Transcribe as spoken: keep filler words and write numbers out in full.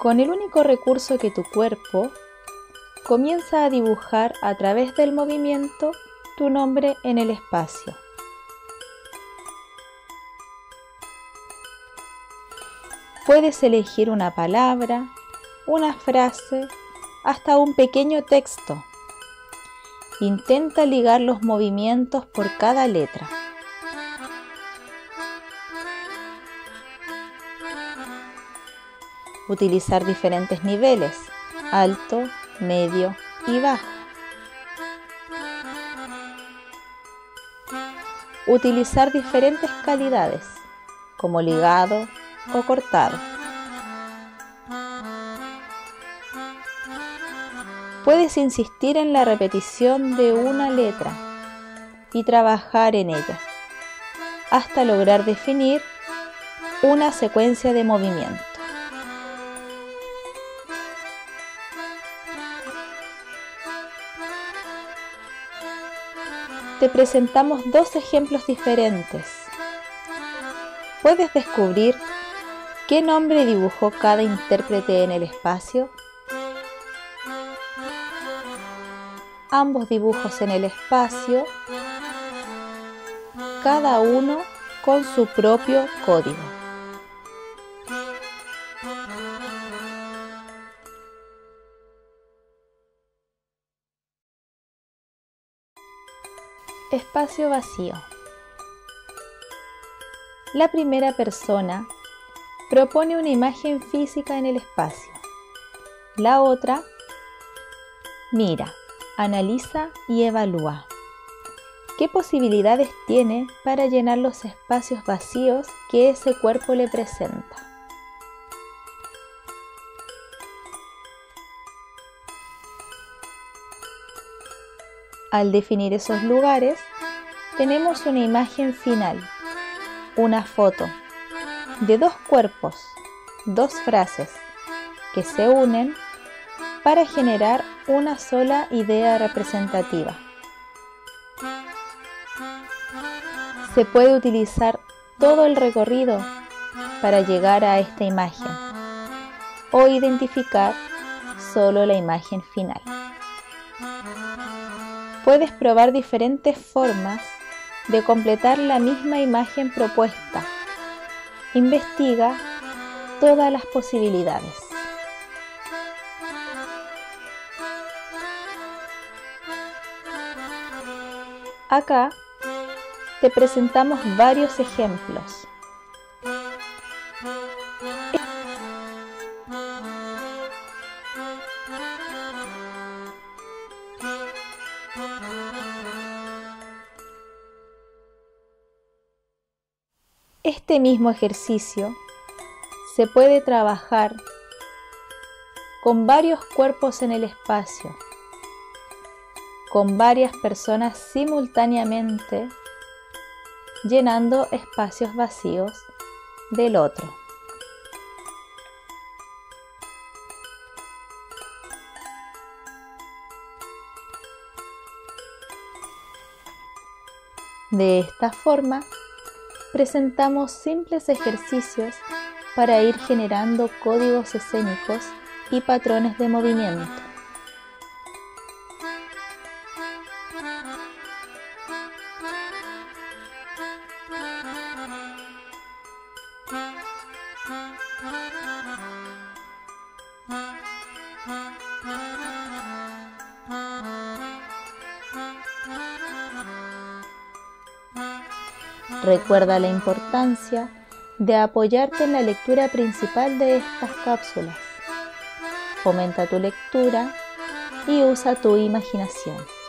Con el único recurso que tu cuerpo, comienza a dibujar a través del movimiento tu nombre en el espacio. Puedes elegir una palabra, una frase, hasta un pequeño texto. Intenta ligar los movimientos por cada letra. Utilizar diferentes niveles, alto, medio y bajo. Utilizar diferentes calidades, como ligado o cortado. Puedes insistir en la repetición de una letra y trabajar en ella, hasta lograr definir una secuencia de movimiento. Te presentamos dos ejemplos diferentes. ¿Puedes descubrir qué nombre dibujó cada intérprete en el espacio? Ambos dibujos en el espacio, cada uno con su propio código. Espacio vacío. La primera persona propone una imagen física en el espacio. La otra mira, analiza y evalúa. ¿Qué posibilidades tiene para llenar los espacios vacíos que ese cuerpo le presenta? Al definir esos lugares, tenemos una imagen final, una foto de dos cuerpos, dos frases que se unen para generar una sola idea representativa. Se puede utilizar todo el recorrido para llegar a esta imagen o identificar solo la imagen final. Puedes probar diferentes formas de completar la misma imagen propuesta. Investiga todas las posibilidades. Acá te presentamos varios ejemplos. Este mismo ejercicio se puede trabajar con varios cuerpos en el espacio, con varias personas simultáneamente, llenando espacios vacíos del otro. De esta forma, presentamos simples ejercicios para ir generando códigos escénicos y patrones de movimiento. Recuerda la importancia de apoyarte en la lectura principal de estas cápsulas. Fomenta tu lectura y usa tu imaginación.